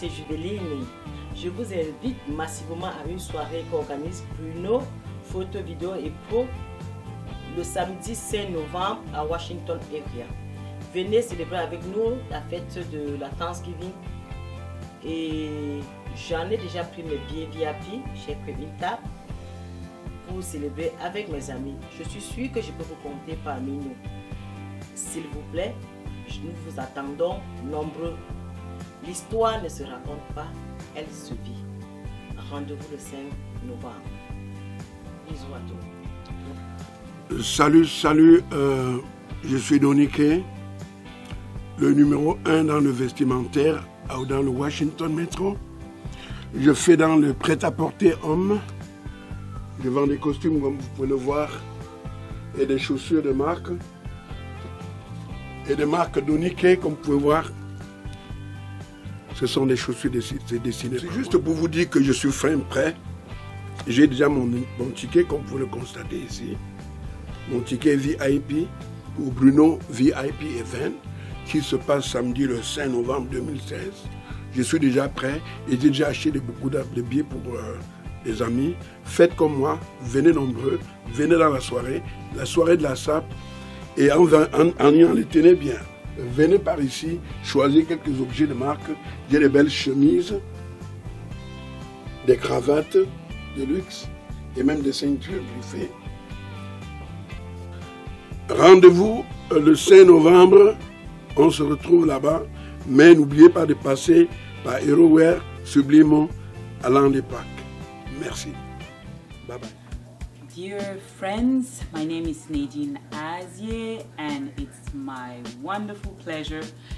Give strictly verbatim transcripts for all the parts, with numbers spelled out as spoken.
c'est Juveline. Je vous invite massivement à une soirée qu'organise Bruno, photo, vidéo et pro, le samedi cinq novembre à Washington area. Venez célébrer avec nous la fête de la Thanksgiving. Et j'en ai déjà pris mes billets V I P, j'ai pris une table pour célébrer avec mes amis. Je suis sûre que je peux vous compter parmi nous. S'il vous plaît, nous vous attendons nombreux. L'histoire ne se raconte pas, elle se vit. Rendez-vous le cinq novembre. Bisous à tous. Salut, salut, euh, je suis Doniké, le numéro un dans le vestimentaire dans le Washington Metro. Je fais dans le prêt-à-porter homme. Je vends des costumes comme vous pouvez le voir et des chaussures de marque. Et des marques Doniké comme vous pouvez voir. Ce sont des chaussures dessinées. C'est juste pour vous dire que je suis fin prêt. J'ai déjà mon, mon ticket comme vous le constatez ici. Mon ticket V I P pour Bruno V I P Event qui se passe samedi le cinq novembre deux mille seize. Je suis déjà prêt et j'ai déjà acheté de, beaucoup de billets pour euh, les amis. Faites comme moi, venez nombreux, venez dans la soirée, la soirée de la S A P et en, en, en y en les tenez bien. Venez par ici, choisissez quelques objets de marque. J'ai des belles chemises, des cravates de luxe et même des ceintures griffées. Rendez-vous le cinq novembre, on se retrouve là-bas, mais n'oubliez pas de passer par HeroWear, Sublimo, à l'an des Pâques. Merci. Bye bye. Dear friends, my name is Nadine Azier, and it's my wonderful pleasure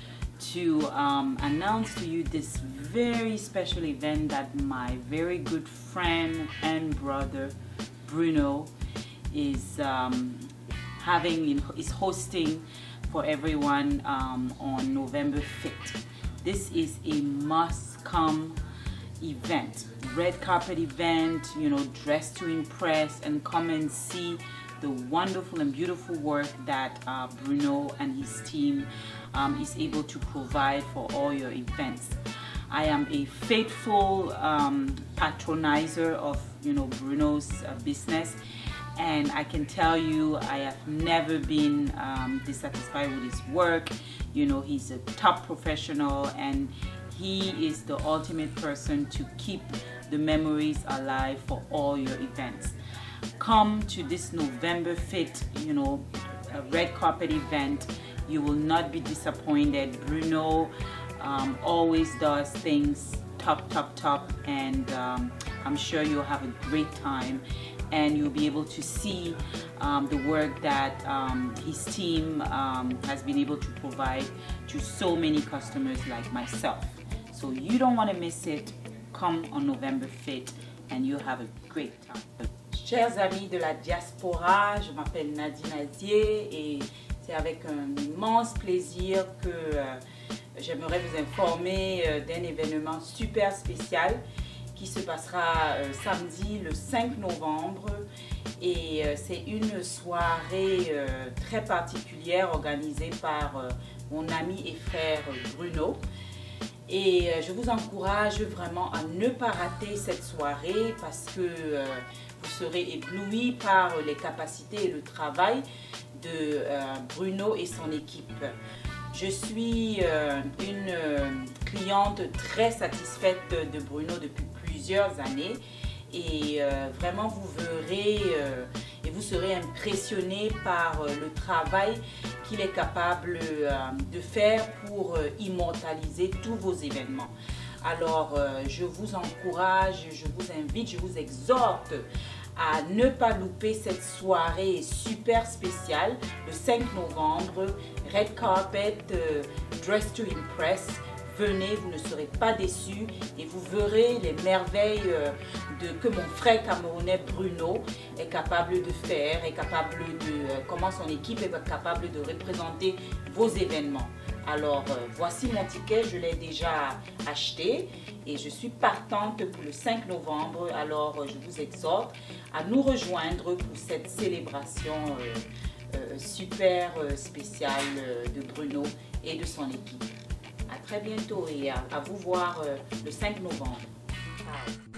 to um, announce to you this very special event that my very good friend and brother Bruno is um, having, is hosting for everyone um, on November fifth. This is a must-come event, red carpet event, you know, dress to impress, and come and see the wonderful and beautiful work that uh, Bruno and his team um, is able to provide for all your events. I am a faithful um, patronizer of, you know, Bruno's uh, business, and I can tell you I have never been um, dissatisfied with his work. You know, he's a top professional, and he is the ultimate person to keep the memories alive for all your events. Come to this November fifth, you know, a red carpet event. You will not be disappointed. Bruno um, always does things top, top, top, and um, I'm sure you'll have a great time, and you'll be able to see um, the work that um, his team um, has been able to provide to so many customers like myself. So you don't want to miss it. Come on November fifth and you'll have a great time. Chers amis de la diaspora, je m'appelle Nadine Azier et c'est avec un immense plaisir que euh, j'aimerais vous informer euh, d'un événement super spécial qui se passera euh, samedi le cinq novembre, et euh, c'est une soirée euh, très particulière organisée par euh, mon ami et frère Bruno. Et euh, je vous encourage vraiment à ne pas rater cette soirée parce que euh, vous serez éblouis par les capacités et le travail de euh, Bruno et son équipe. Je suis euh, une euh, cliente très satisfaite de Bruno depuis plusieurs années, et euh, vraiment vous verrez euh, et vous serez impressionné par euh, le travail qu'il est capable euh, de faire pour euh, immortaliser tous vos événements. Alors euh, je vous encourage, je vous invite, je vous exhorte à ne pas louper cette soirée super spéciale le cinq novembre, Red Carpet, euh, Dress to Impress. Venez, vous ne serez pas déçus et vous verrez les merveilles euh, de, que mon frère camerounais Bruno est capable de faire, est capable de, euh, comment son équipe est capable de représenter vos événements. Alors euh, voici mon ticket, je l'ai déjà acheté et je suis partante pour le cinq novembre. Alors euh, je vous exhorte à nous rejoindre pour cette célébration euh, euh, super euh, spéciale euh, de Bruno et de son équipe. À très bientôt et à, à vous voir euh, le cinq novembre. Ciao.